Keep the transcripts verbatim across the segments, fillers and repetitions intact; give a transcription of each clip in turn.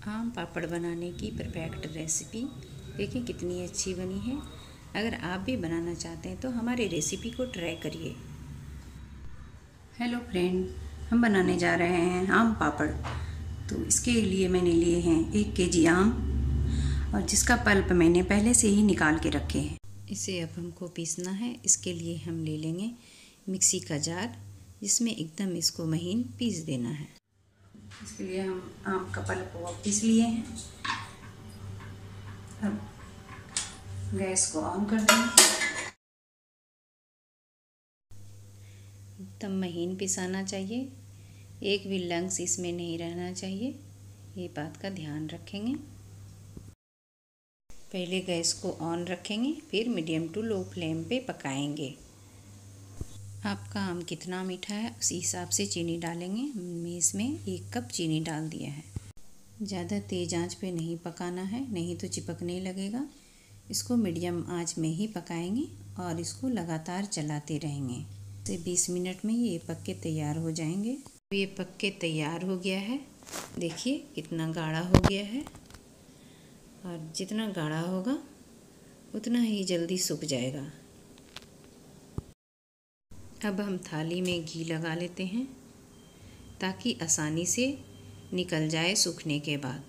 आम पापड़ बनाने की परफेक्ट रेसिपी देखिए कितनी अच्छी बनी है। अगर आप भी बनाना चाहते हैं तो हमारी रेसिपी को ट्राई करिए। हेलो फ्रेंड, हम बनाने जा रहे हैं आम पापड़। तो इसके लिए मैंने लिए हैं एक केजी आम और जिसका पल्प मैंने पहले से ही निकाल के रखे हैं। इसे अब हमको पीसना है। इसके लिए हम ले लेंगे मिक्सी का जार, जिसमें एकदम इसको महीन पीस देना है। इसके लिए हम आम का पल्प को पीस लिए हैं। अब गैस को ऑन कर देंगे। एकदम महीन पिसाना चाहिए, एक भी लंग्स इसमें नहीं रहना चाहिए, ये बात का ध्यान रखेंगे। पहले गैस को ऑन रखेंगे, फिर मीडियम टू लो फ्लेम पे पकाएंगे। आपका आम कितना मीठा है उसी हिसाब से चीनी डालेंगे। मैं इसमें एक कप चीनी डाल दिया है। ज़्यादा तेज़ आंच पे नहीं पकाना है, नहीं तो चिपकने लगेगा। इसको मीडियम आंच में ही पकाएंगे और इसको लगातार चलाते रहेंगे। से बीस मिनट में ये पक के तैयार हो जाएंगे। ये पक के तैयार हो गया है। देखिए कितना गाढ़ा हो गया है, और जितना गाढ़ा होगा उतना ही जल्दी सूख जाएगा। अब हम थाली में घी लगा लेते हैं ताकि आसानी से निकल जाए सूखने के बाद।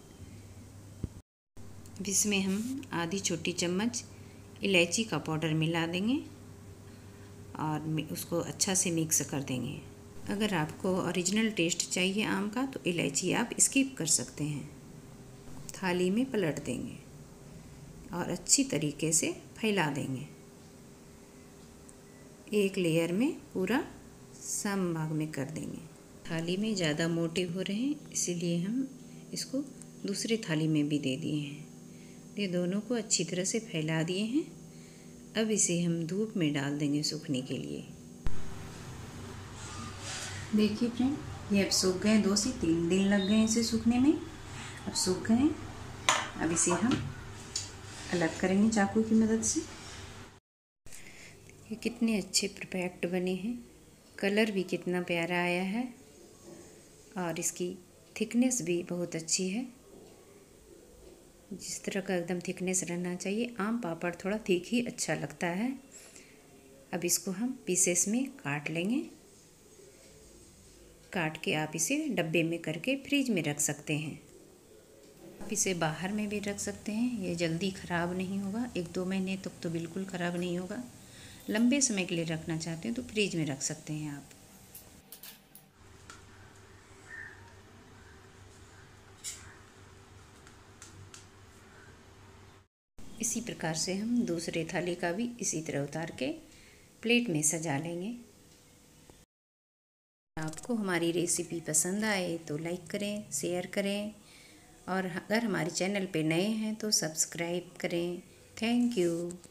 इसमें हम आधी छोटी चम्मच इलायची का पाउडर मिला देंगे और उसको अच्छा से मिक्स कर देंगे। अगर आपको ओरिजिनल टेस्ट चाहिए आम का तो इलायची आप स्किप कर सकते हैं। थाली में पलट देंगे और अच्छी तरीके से फैला देंगे। एक लेयर में पूरा सम भाग में कर देंगे। थाली में ज़्यादा मोटे हो रहे हैं, इसीलिए हम इसको दूसरे थाली में भी दे दिए हैं। ये दोनों को अच्छी तरह से फैला दिए हैं। अब इसे हम धूप में डाल देंगे सूखने के लिए। देखिए फ्रेंड, ये अब सूख गए। दो से तीन दिन लग गए इसे सूखने में, अब सूख गए। अब इसे हम अलग करेंगे चाकू की मदद से। ये कितने अच्छे परफेक्ट बने हैं, कलर भी कितना प्यारा आया है और इसकी थिकनेस भी बहुत अच्छी है। जिस तरह का एकदम थिकनेस रहना चाहिए। आम पापड़ थोड़ा थिक ही अच्छा लगता है। अब इसको हम पीसेस में काट लेंगे। काट के आप इसे डब्बे में करके फ्रिज में रख सकते हैं। आप इसे बाहर में भी रख सकते हैं, ये जल्दी ख़राब नहीं होगा। एक दो महीने तक तो, तो बिल्कुल ख़राब नहीं होगा। लंबे समय के लिए रखना चाहते हैं तो फ्रिज में रख सकते हैं आप। इसी प्रकार से हम दूसरे थाली का भी इसी तरह उतार के प्लेट में सजा लेंगे। आपको हमारी रेसिपी पसंद आए तो लाइक करें, शेयर करें और अगर हमारे चैनल पे नए हैं तो सब्सक्राइब करें। Thank you.